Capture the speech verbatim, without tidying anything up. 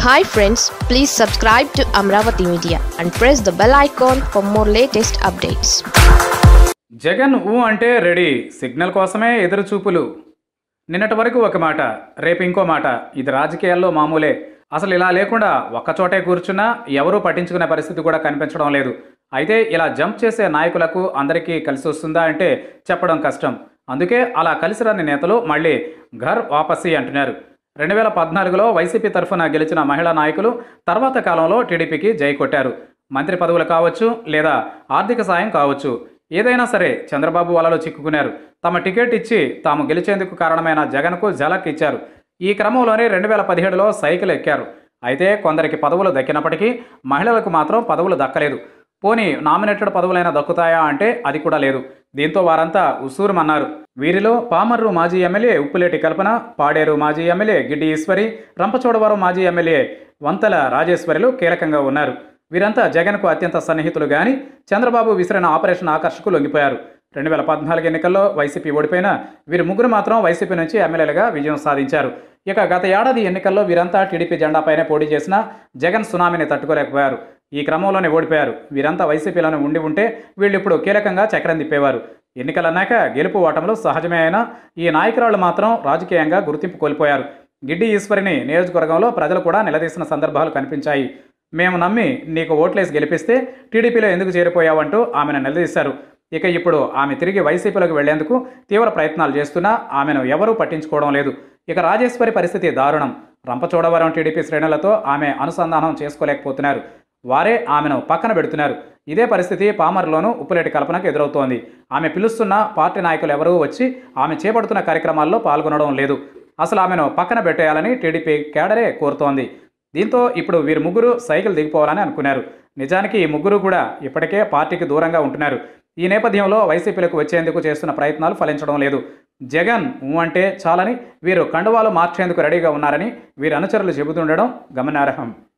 Hi friends, please subscribe to Amravati Media and press the bell icon for more latest updates. Jagan ఊ అంటే ready, signal కోసమే ఎదురు చూపులు. నిన్నటి వరకు ఒక మాట, రేపు ఇంకో మాట. ఇది రాజకీయాల్లో మామూలే. అసలు ఇలా లేకుండా ఒక్కచోటే కూర్చున్నా ఎవరూ పట్టించుకునే పరిస్థితి కూడా కనిపించడం లేదు. అయితే ఇలా జంప్ చేసే నాయకులకు అందరికీ కలిసి వస్తుందా అంటే చెప్పడం కష్టం. అందుకే అలా కలిసి రాని నేతలు మళ్ళీ ఘర్ వాపసీ అంటున్నారు. రెండు వేల పద్నాలుగులో వైసీపీ తరఫున గెలిచిన మహిళా నాయకులు తర్వాత కాలంలో టీడీపీకి జై కొట్టారు. మంత్రి పదవులు కావచ్చు, లేదా ఆర్థిక సాయం కావచ్చు, ఏదైనా సరే చంద్రబాబు వలలో చిక్కుకున్నారు. తమ టికెట్ ఇచ్చి తాము గెలిచేందుకు కారణమైన జగన్కు ఝలక్ ఇచ్చారు. ఈ క్రమంలోనే రెండు వేల పదిహేడులో సైకిల్ ఎక్కారు. అయితే కొందరికి పదవులు దక్కినప్పటికీ మహిళలకు మాత్రం పదవులు దక్కలేదు. పోనీ నామినేటెడ్ పదవులైనా దక్కుతాయా అంటే అది కూడా లేదు. దీంతో వారంతా ఉసూరుమన్నారు. వీరిలో పామర్రు మాజీ ఎమ్మెల్యే ఉప్పులేటి కల్పన, పాడేరు మాజీ ఎమ్మెల్యే గిడ్డి ఈశ్వరి, రంపచోడవరం మాజీ ఎమ్మెల్యే వంతల రాజేశ్వరిలు కీలకంగా ఉన్నారు. వీరంతా జగన్కు అత్యంత సన్నిహితులు. కానీ చంద్రబాబు విసిరిన ఆపరేషన్ ఆకర్షకు లొంగిపోయారు. రెండు వేల పద్నాలుగు ఎన్నికల్లో వైసీపీ ఓడిపోయినా వీరి ముగ్గురు మాత్రం వైసీపీ నుంచి ఎమ్మెల్యేలుగా విజయం సాధించారు. ఇక గత ఏడాది ఎన్నికల్లో వీరంతా టీడీపీ జెండాపైనే పోటీ చేసినా జగన్ సునామీని తట్టుకోలేకపోయారు. ఈ క్రమంలోనే ఓడిపోయారు. వీరంతా వైసీపీలోనే ఉండి ఉంటే వీళ్ళు ఇప్పుడు కీలకంగా చక్రం తిప్పేవారు. ఎన్నికలన్నాక గెలుపు ఓటములు సహజమే అయినా ఈ నాయకురాలు మాత్రం రాజకీయంగా గుర్తింపు కోల్పోయారు. గిడ్డి ఈశ్వరిని నియోజకవర్గంలో ప్రజలు కూడా నిలదీసిన సందర్భాలు కనిపించాయి. మేము నమ్మి నీకు ఓట్లేసి గెలిపిస్తే టీడీపీలో ఎందుకు చేరిపోయావంటూ ఆమెను నిలదీశారు. ఇక ఇప్పుడు ఆమె తిరిగి వైసీపీలోకి వెళ్లేందుకు తీవ్ర ప్రయత్నాలు చేస్తున్నా ఆమెను ఎవరూ పట్టించుకోవడం లేదు. ఇక రాజేశ్వరి పరిస్థితి దారుణం. రంపచోడవరం టీడీపీ శ్రేణులతో ఆమె అనుసంధానం చేసుకోలేకపోతున్నారు. వారే ఆమెను పక్కన పెడుతున్నారు. ఇదే పరిస్థితి పామర్లోనూ ఉప్పులేటి కల్పనకు ఎదురవుతోంది. ఆమె పిలుస్తున్న పార్టీ నాయకులు ఎవరూ వచ్చి ఆమె చేపడుతున్న కార్యక్రమాల్లో పాల్గొనడం లేదు. అసలు ఆమెను పక్కన పెట్టేయాలని టీడీపీ కేడరే కోరుతోంది. దీంతో ఇప్పుడు వీరు ముగ్గురు సైకిల్ దిగిపోవాలని అనుకున్నారు. నిజానికి ఈ ముగ్గురు కూడా ఇప్పటికే పార్టీకి దూరంగా ఉంటున్నారు. ఈ నేపథ్యంలో వైసీపీలకు వచ్చేందుకు చేస్తున్న ప్రయత్నాలు ఫలించడం లేదు. జగన్ ఊ అంటే చాలని వీరు కండువాలు మార్చేందుకు రెడీగా ఉన్నారని వీరి అనుచరులు చెబుతుండడం గమనార్హం.